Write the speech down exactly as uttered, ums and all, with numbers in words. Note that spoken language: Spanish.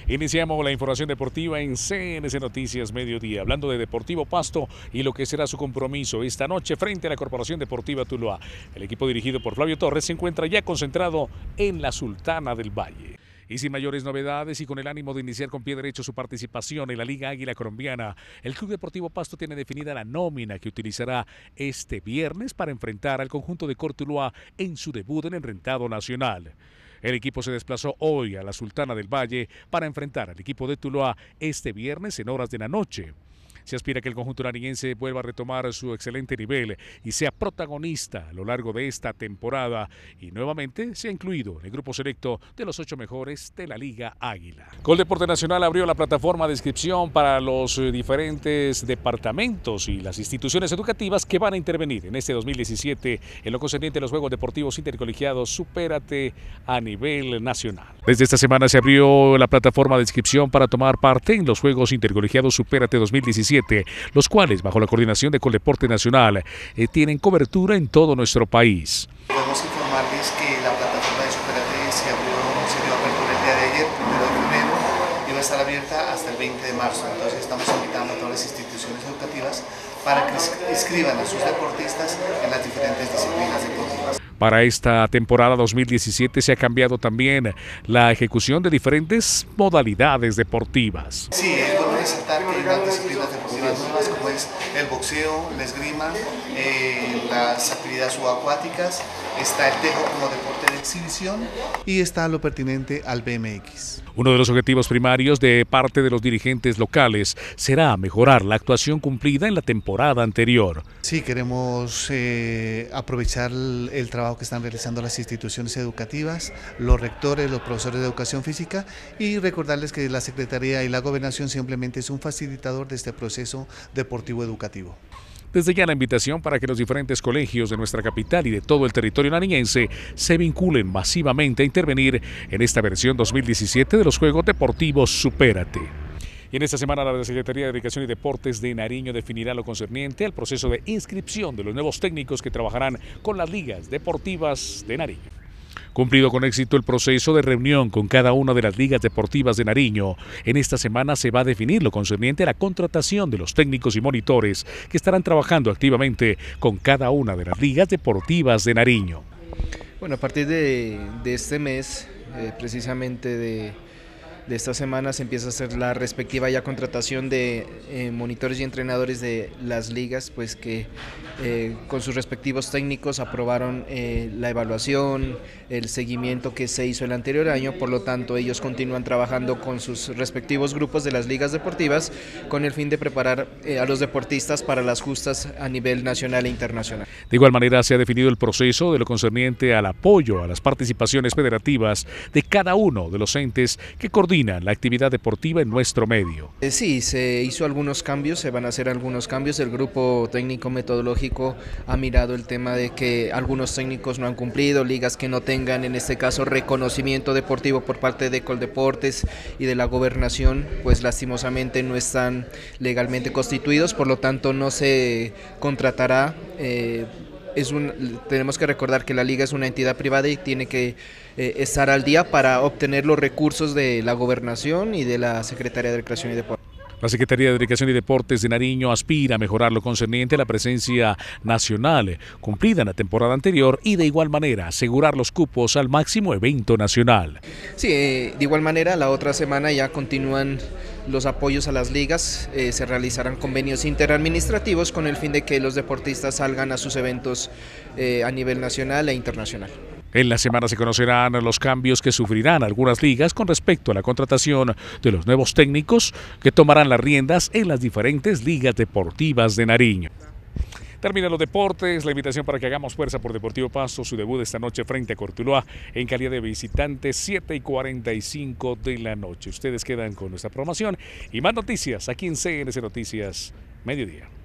Iniciamos la información deportiva en C N C Noticias Mediodía, hablando de Deportivo Pasto y lo que será su compromiso esta noche frente a la Corporación Deportiva Tuluá. El equipo dirigido por Flavio Torres se encuentra ya concentrado en la Sultana del Valle. Y sin mayores novedades y con el ánimo de iniciar con pie derecho su participación en la Liga Águila Colombiana, el Club Deportivo Pasto tiene definida la nómina que utilizará este viernes para enfrentar al conjunto de Cortuluá en su debut en el rentado nacional. El equipo se desplazó hoy a la Sultana del Valle para enfrentar al equipo de Tuluá este viernes en horas de la noche. Se aspira que el conjunto nariñense vuelva a retomar su excelente nivel y sea protagonista a lo largo de esta temporada y nuevamente sea incluido en el grupo selecto de los ocho mejores de la Liga Águila. Coldeporte Nacional abrió la plataforma de inscripción para los diferentes departamentos y las instituciones educativas que van a intervenir en este dos mil diecisiete en lo concerniente a los Juegos Deportivos Intercolegiados Supérate a nivel nacional. Desde esta semana se abrió la plataforma de inscripción para tomar parte en los Juegos Intercolegiados Supérate dos mil diecisiete, los cuales, bajo la coordinación de Coldeporte Nacional, eh, tienen cobertura en todo nuestro país. Podemos informarles que la plataforma de Supérate se abrió, se dio apertura el día de ayer, primero de febrero, y va a estar abierta hasta el veinte de marzo. Entonces estamos invitando a todas las instituciones educativas para que inscriban a sus deportistas en las diferentes disciplinas deportivas. Para esta temporada dos mil diecisiete se ha cambiado también la ejecución de diferentes modalidades deportivas. Sí, es bueno resaltar que hay unas disciplinas deportivas nuevas como es el boxeo, la esgrima, eh, las actividades subacuáticas, está el tejo como deporte de exhibición y está lo pertinente al B M X. Uno de los objetivos primarios de parte de los dirigentes locales será mejorar la actuación cumplida en la temporada anterior. Sí, queremos eh, aprovechar el, el trabajo que están realizando las instituciones educativas, los rectores, los profesores de educación física, y recordarles que la Secretaría y la Gobernación simplemente es un facilitador de este proceso deportivo educativo. Desde ya la invitación para que los diferentes colegios de nuestra capital y de todo el territorio nariñense se vinculen masivamente a intervenir en esta versión dos mil diecisiete de los Juegos Deportivos Supérate. Y en esta semana la Secretaría de Educación y Deportes de Nariño definirá lo concerniente al proceso de inscripción de los nuevos técnicos que trabajarán con las ligas deportivas de Nariño. Cumplido con éxito el proceso de reunión con cada una de las ligas deportivas de Nariño, en esta semana se va a definir lo concerniente a la contratación de los técnicos y monitores que estarán trabajando activamente con cada una de las ligas deportivas de Nariño. Bueno, a partir de, de este mes, eh, precisamente de, de esta semana, se empieza a hacer la respectiva ya contratación de eh, monitores y entrenadores de las ligas, pues que eh, con sus respectivos técnicos aprobaron eh, la evaluación, el seguimiento que se hizo el anterior año. Por lo tanto, ellos continúan trabajando con sus respectivos grupos de las ligas deportivas con el fin de preparar eh, a los deportistas para las justas a nivel nacional e internacional. De igual manera, se ha definido el proceso de lo concerniente al apoyo a las participaciones federativas de cada uno de los entes que coordinan la actividad deportiva en nuestro medio. Eh, sí, se hizo algunos cambios, se van a hacer algunos cambios. El grupo técnico metodológico ha mirado el tema de que algunos técnicos no han cumplido, ligas que no tengan en este caso reconocimiento deportivo por parte de Coldeportes y de la Gobernación, pues lastimosamente no están legalmente constituidos, por lo tanto no se contratará. Eh, Es un, tenemos que recordar que la liga es una entidad privada y tiene que eh, estar al día para obtener los recursos de la Gobernación y de la Secretaría de Recreación y Deporte. La Secretaría de Educación y Deportes de Nariño aspira a mejorar lo concerniente a la presencia nacional cumplida en la temporada anterior y de igual manera asegurar los cupos al máximo evento nacional. Sí, eh, de igual manera la otra semana ya continúan los apoyos a las ligas, eh, se realizarán convenios interadministrativos con el fin de que los deportistas salgan a sus eventos eh, a nivel nacional e internacional. En la semana se conocerán los cambios que sufrirán algunas ligas con respecto a la contratación de los nuevos técnicos que tomarán las riendas en las diferentes ligas deportivas de Nariño. Terminan los deportes, la invitación para que hagamos fuerza por Deportivo Pasto, su debut esta noche frente a Cortuluá en calidad de visitantes, siete y cuarenta y cinco de la noche. Ustedes quedan con nuestra programación y más noticias aquí en C N C Noticias Mediodía.